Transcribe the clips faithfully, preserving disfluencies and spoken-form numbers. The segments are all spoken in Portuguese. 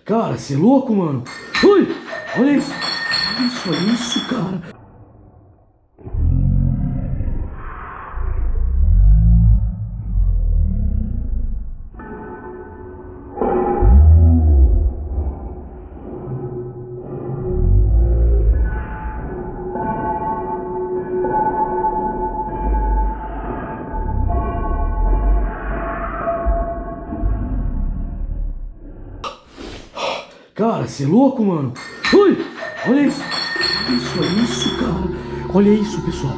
Cara, você é louco, mano? Ui! Olha isso! Olha isso, olha isso, cara! Cara, você é louco, mano? Ui! Olha isso! Olha isso, olha isso, cara! Olha isso, pessoal!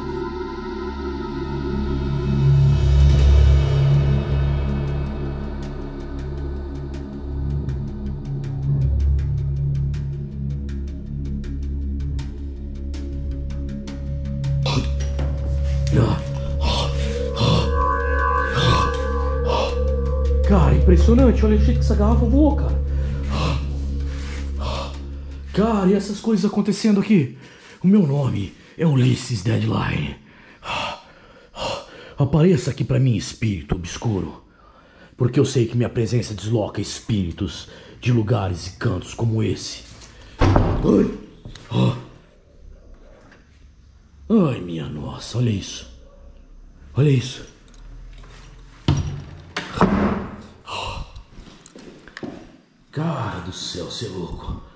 Cara, impressionante! Olha o jeito que essa garrafa voou, cara! Cara, e essas coisas acontecendo aqui? O meu nome é Ulisses Deadline. Apareça aqui pra mim, espírito obscuro. Porque eu sei que minha presença desloca espíritos de lugares e cantos como esse. Ai, Ai minha nossa, olha isso. Olha isso. Cara do céu, você é louco.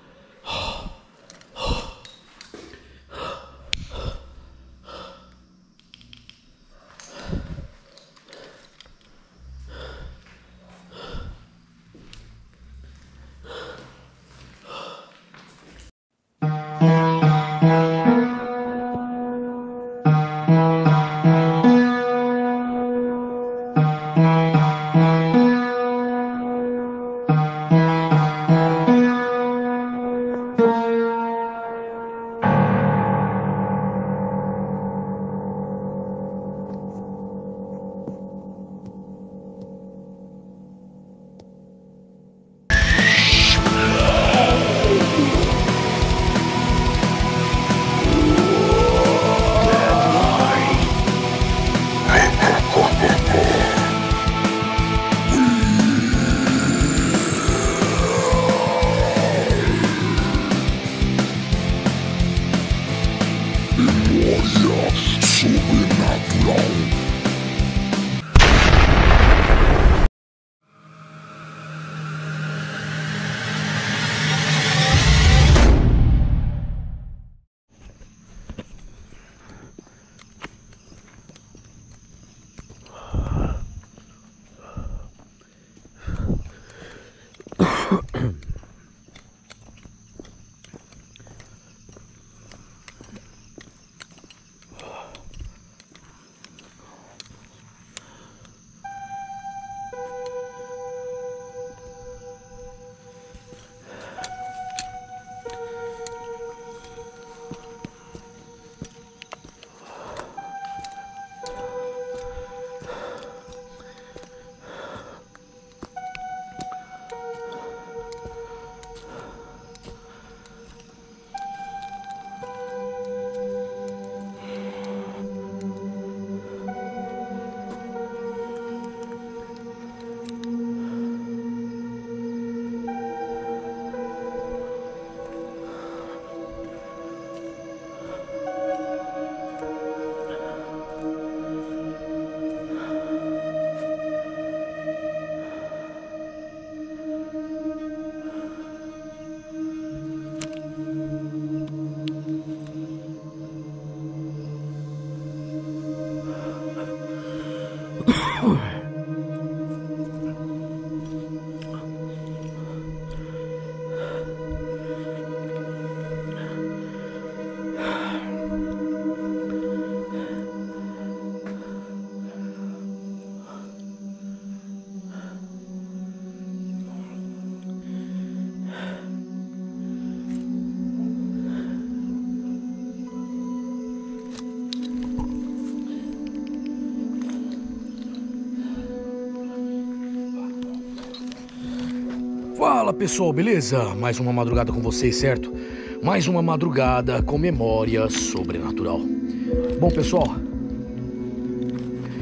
Fala pessoal, beleza? Mais uma madrugada com vocês, certo? Mais uma madrugada com memória sobrenatural. Bom pessoal,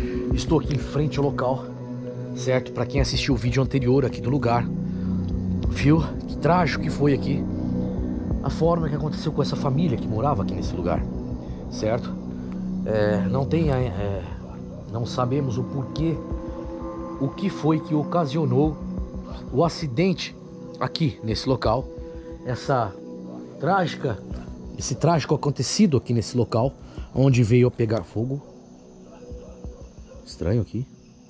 estou aqui em frente ao local, certo? Para quem assistiu o vídeo anterior aqui do lugar, Viu? Que trágico que foi aqui. A forma que aconteceu com essa família que morava aqui nesse lugar. Certo? É, não tem... É, não sabemos o porquê. O que foi que ocasionou o acidente aqui nesse local. Essa trágica... Esse trágico acontecido aqui nesse local. Onde veio a pegar fogo. Estranho aqui.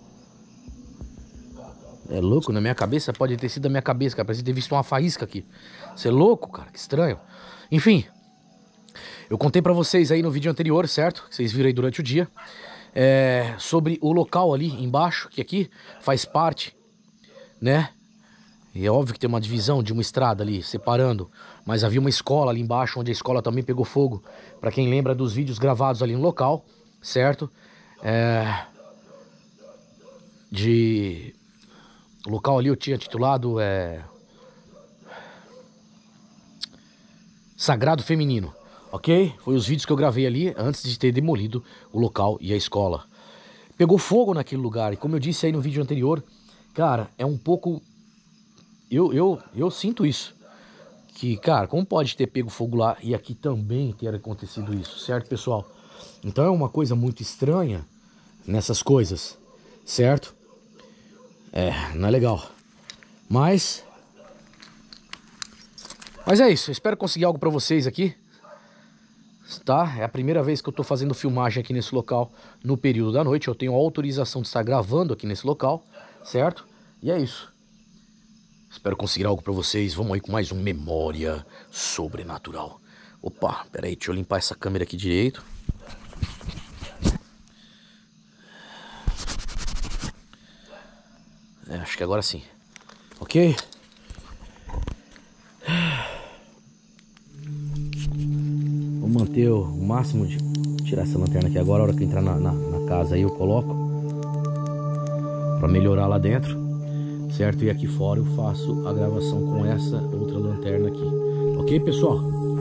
É louco, na minha cabeça, pode ter sido da minha cabeça, cara. Parece ter visto uma faísca aqui. Você é louco, cara, que estranho. Enfim, eu contei pra vocês aí no vídeo anterior, certo? Que vocês viram aí durante o dia. É, sobre o local ali embaixo, que aqui faz parte, né? E é óbvio que tem uma divisão de uma estrada ali, separando. Mas havia uma escola ali embaixo, onde a escola também pegou fogo. Pra quem lembra dos vídeos gravados ali no local, certo? É... De... O local ali eu tinha titulado é... Sagrado Feminino, ok? Foi os vídeos que eu gravei ali antes de ter demolido o local e a escola. Pegou fogo naquele lugar e como eu disse aí no vídeo anterior, cara, é um pouco... Eu, eu, eu sinto isso. Que, cara, como pode ter pego fogo lá e aqui também ter acontecido isso, certo, pessoal? Então é uma coisa muito estranha nessas coisas, certo? É, não é legal. Mas... Mas é isso, eu espero conseguir algo pra vocês aqui. Tá? É a primeira vez que eu tô fazendo filmagem aqui nesse local no período da noite. Eu tenho autorização de estar gravando aqui nesse local, certo? E é isso. Espero conseguir algo pra vocês. Vamos aí com mais um Memória Sobrenatural. Opa, pera aí, deixa eu limpar essa câmera aqui direito. É, acho que agora sim. Ok? Vou manter o máximo de... Tirar essa lanterna aqui agora. A hora que eu entrar na, na, na casa aí eu coloco. Pra melhorar lá dentro. Certo? E aqui fora eu faço a gravação com essa outra lanterna aqui. Ok, pessoal?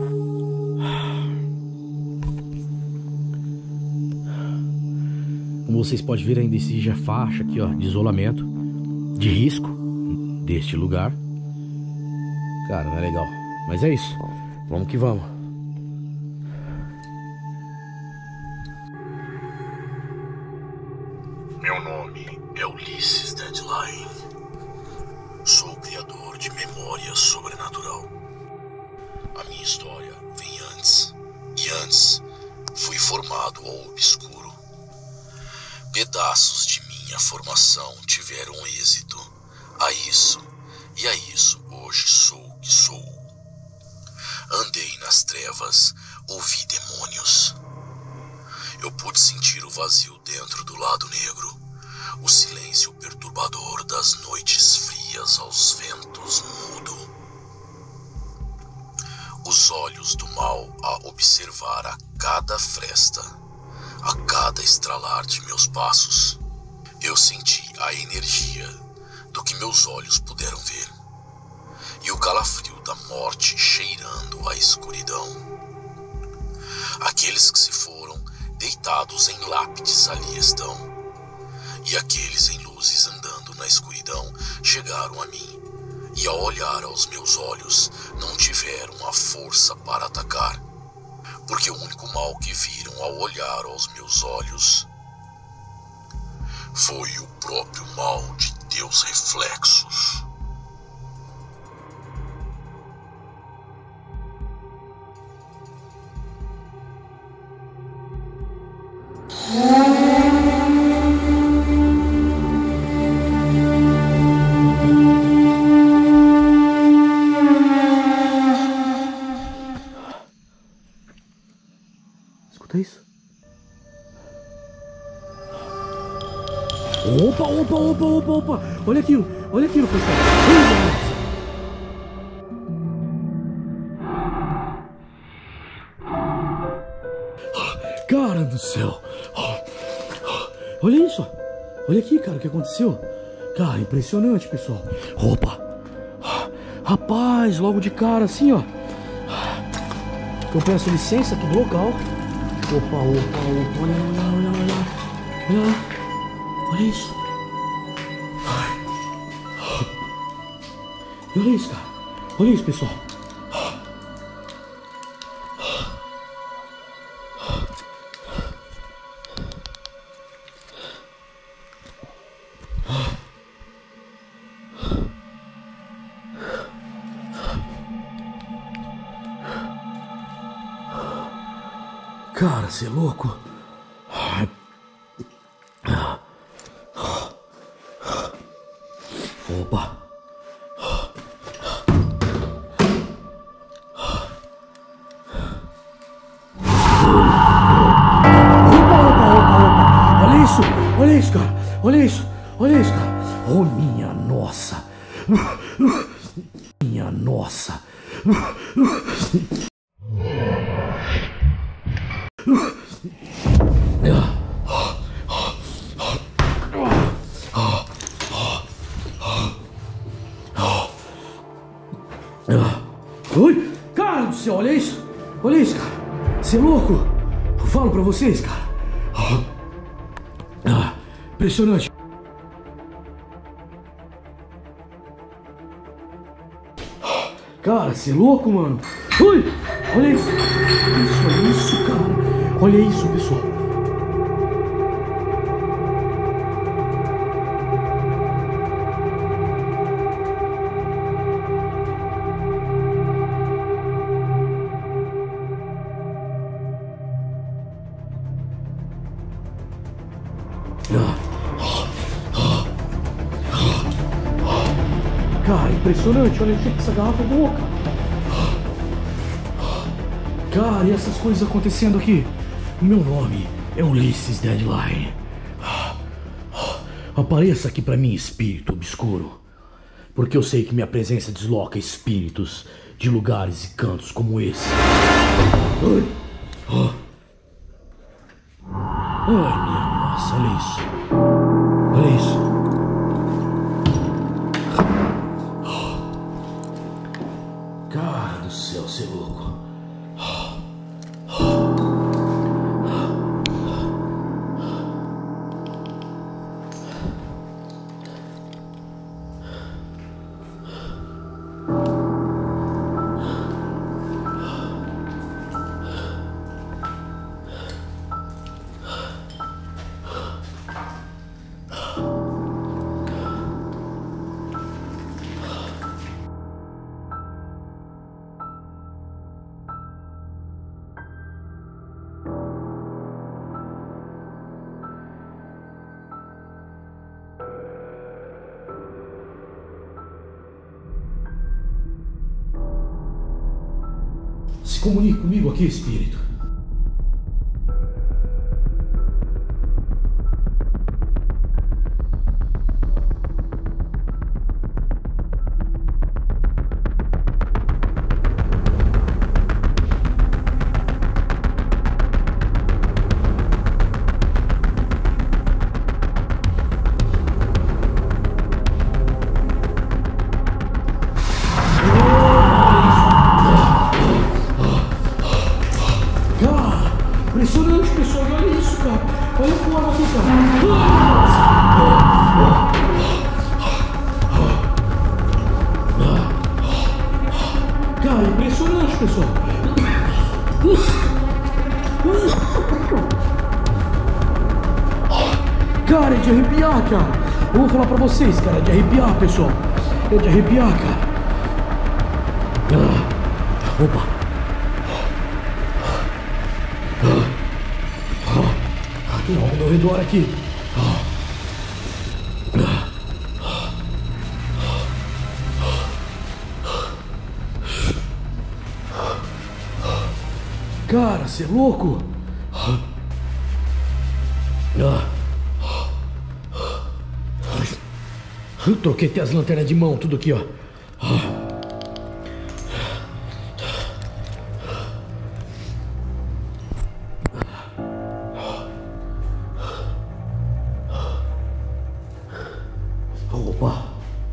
Como vocês podem ver, ainda existe a faixa aqui, ó, de isolamento, de risco deste lugar. Cara, não é legal. Mas é isso. Vamos que vamos. Meu nome é Ulisses Deadline. Sou o criador de Memória Sobrenatural. A minha história vem antes. E antes, fui formado ao obscuro. Pedaços de minha formação tiveram êxito. A isso, e a isso hoje sou o que sou. Andei nas trevas, ouvi demônios. Eu pude sentir o vazio dentro do lado negro, o silêncio perturbador das noites frias aos ventos mudo. Os olhos do mal a observar a cada fresta, a cada estralar de meus passos. Eu senti a energia do que meus olhos puderam ver, e o calafrio da morte cheirando a escuridão. Aqueles que se foram, deitados em lápides ali estão, e aqueles em luzes andando na escuridão chegaram a mim, e ao olhar aos meus olhos não tiveram a força para atacar, porque o único mal que viram ao olhar aos meus olhos foi o próprio mal de teus reflexos. Escuta isso. Opa, opa, opa, opa, opa. Olha aquilo, olha aquilo, pessoal. Cara do céu. Olha isso. Olha aqui, cara, o que aconteceu. Cara, impressionante, pessoal. Opa. Rapaz, logo de cara assim, ó. Eu peço licença aqui do local. Opa, opa, opa. Olha, olha, olha, olha. Olha lá. Olha isso. Olha isso, cara. Olha isso, pessoal. Cara, você é louco? Opa. Olha isso, olha isso, cara. Olha isso, olha isso, cara. Oh, minha nossa. Minha nossa. Oi, cara do céu, olha isso. Olha isso, cara. Você é louco? Eu falo pra vocês, cara. Ah, impressionante. Cara, você é louco, mano? Ui, olha isso. Isso, olha isso, cara. Olha isso, pessoal. Cara, impressionante, olha que essa garrafa é boa, cara. Cara, e essas coisas acontecendo aqui? O meu nome é Ulisses Deadline. Apareça aqui pra mim, espírito obscuro, porque eu sei que minha presença desloca espíritos de lugares e cantos como esse. Ai, Ai minha nossa, olha isso. Olha isso. Cara do céu, você é louco. Se comunique comigo aqui, espírito. Impressionante, pessoal, olha isso, cara. Olha a forma aqui, cara. Cara, impressionante, pessoal. Cara, é de arrepiar, cara. Eu vou falar pra vocês, cara, é de arrepiar, pessoal. É de arrepiar, cara. Opa. Tem algo ao meu redor aqui. Cara, você é louco? Eu troquei até as lanternas de mão, tudo aqui, ó. Opa!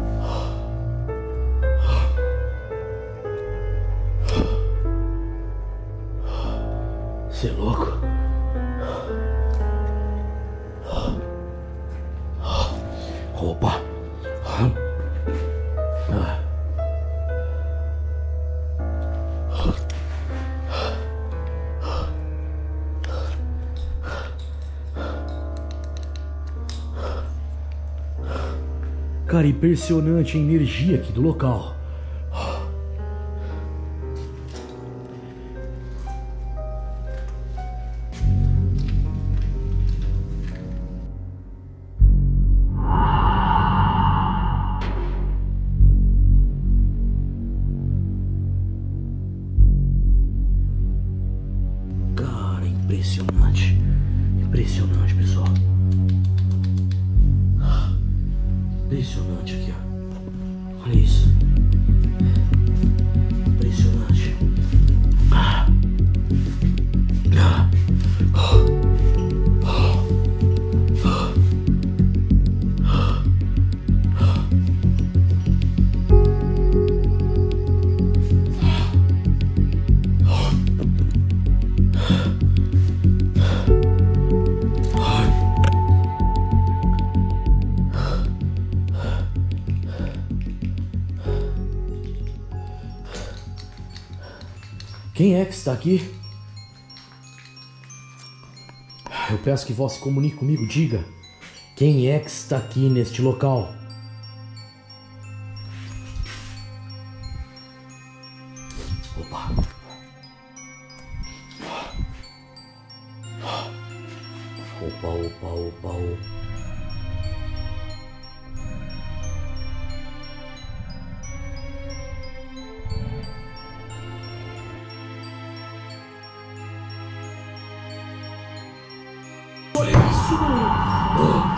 Você é louco? Opa! Cara, impressionante a energia aqui do local. Cara, impressionante. Impressionante, pessoal. Impressionante aqui, ó. Olha isso. Impressionante. Ah. Ah. Ah. Ah. Quem é que está aqui? Eu peço que vós se comunique comigo, diga. Quem é que está aqui neste local? Opa. Opa, opa, opa, opa. Olha isso, mano!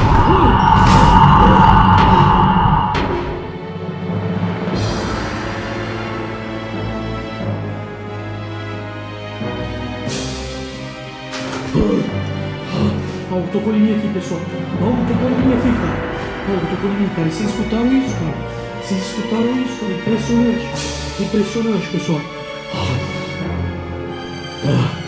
Algo tocou em mim aqui, pessoal. Algo tocou em mim aqui, cara. Algo tocou em mim, cara. E vocês escutaram isso, cara? Vocês escutaram isso, cara? Impressionante. Impressionante, pessoal. Ah.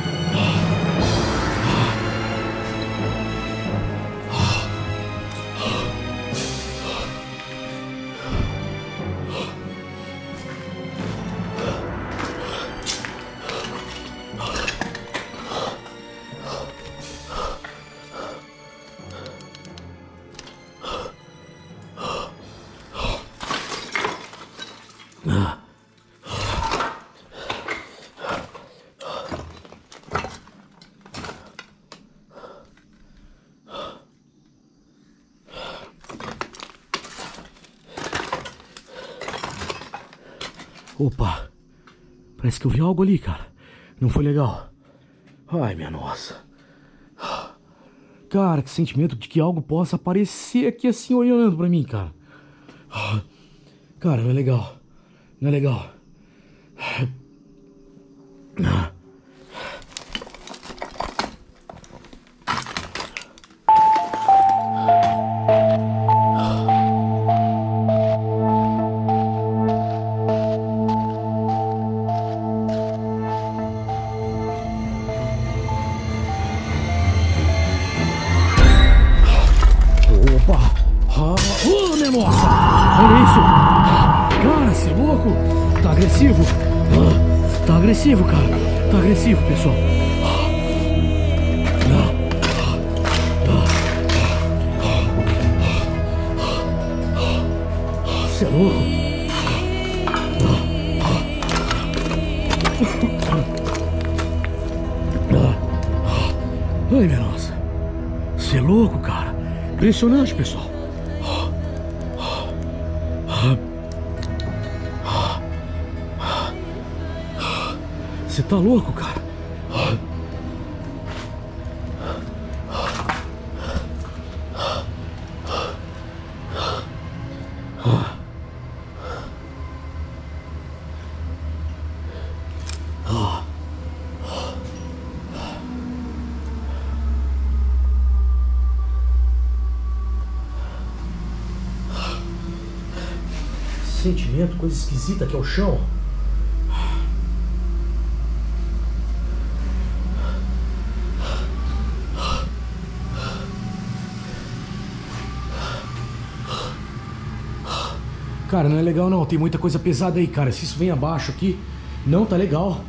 Opa, parece que eu vi algo ali, cara. Não foi legal. Ai, minha nossa. Cara, que sentimento de que algo possa aparecer aqui assim olhando pra mim, cara. Cara, não é legal. Não é legal. Oh, minha nossa! Olha isso! Cara, você é louco? Tá agressivo? Tá agressivo, cara. Tá agressivo, pessoal. Você é louco? Ai, minha nossa. Você é louco, cara. Impressionante, pessoal. Você tá louco, cara? Sentimento, coisa esquisita aqui ao chão. Cara, não é legal não, tem muita coisa pesada aí, cara. Se isso vem abaixo aqui, não tá legal.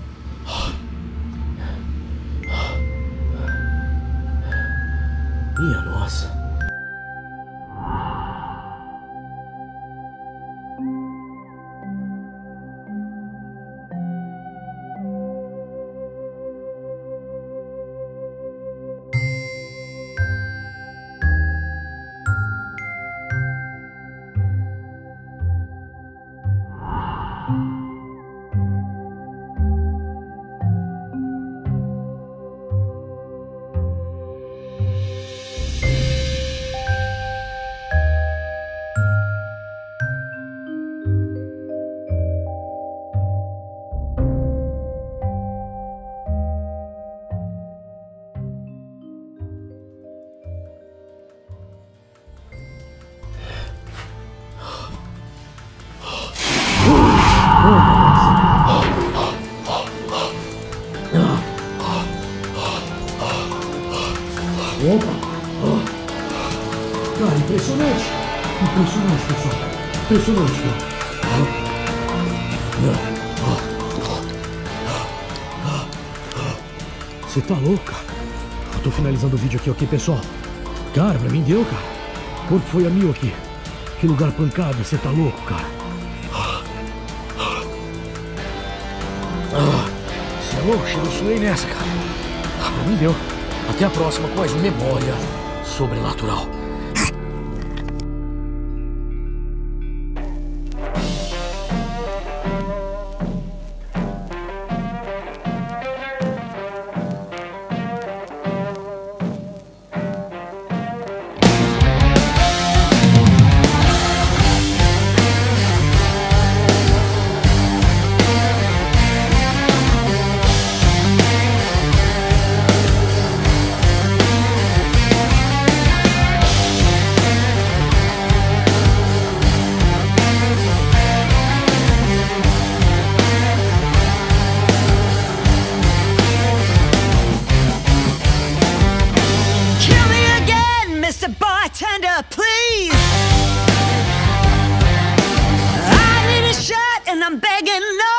Minha nossa. Impressionante, cara. Você tá louco, cara? Eu tô finalizando o vídeo aqui, ok, pessoal? Cara, pra mim deu, cara. Quanto foi a mil aqui? Que lugar pancada, você tá louco, cara? Você é louco? Chegou suei nessa, cara. Pra mim deu. Até a próxima com mais Memória Sobrenatural. Bartender, please. I need a shot and I'm begging no.